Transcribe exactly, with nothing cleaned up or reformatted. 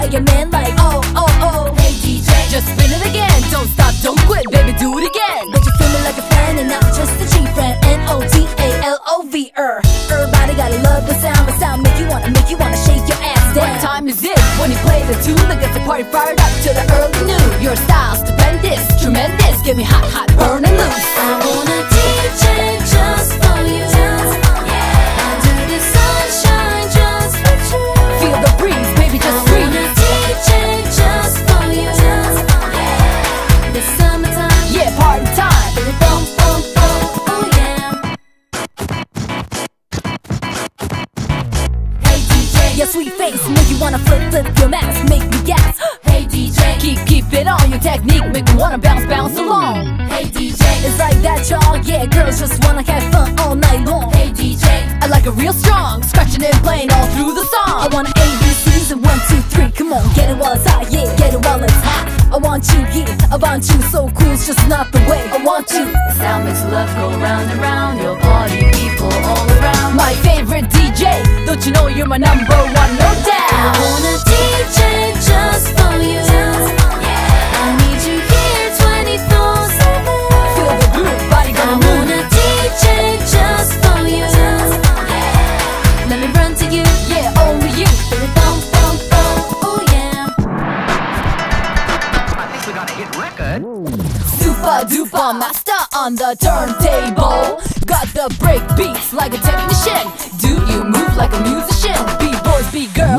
your man like oh, oh, oh. Hey D J, just spin it again. Don't stop, don't quit, baby, do it again. Bet you feel me like a fan and not just a G friend. N O T A L O V er. Everybody gotta love the sound. The sound make you wanna, make you wanna shake your ass down. What time is it when you play the tune that gets the party fired up to the early noon? Your style's stupendous, tremendous. Get me hot, hot, burning loose. I wanna D J just for you. Yeah. Under the sunshine just for you. Feel the breeze, baby, just breathe. I wanna D J just for you. Yeah. The summertime. Yeah, party time. Baby, boom, boom, boom, oh yeah. Hey D J, Your sweet face make you wanna flip, flip your mask, make me gas. hey D J, Keep, keep it on, your technique make me wanna bounce, bounce along. hey D J, It's like that, y'all, yeah, girls just wanna have fun all night long. hey D J. I like it real strong, scratching and playing all through the song. I want A, B, C's and one, two, three, come on, get it while it's hot, yeah, get it while it's hot. I want you, yeah, I want you, so cool, it's just not the way I want you. The sound makes love go round and round. Your party people all around. My favorite D J, don't you know you're my number one, no I doubt. wanna D J just for you. Yeah. I need you here twenty-four seven. Feel the groove, body I gonna move. wanna D J just for you. Yeah. Let me run to you. Yeah, only you. Baby, bum, bum, bum. Oh yeah. I think we got a hit record. Super duper master on the turntable. Got the break beats like a technician. Do you move like a musician? B-boys, B-girls.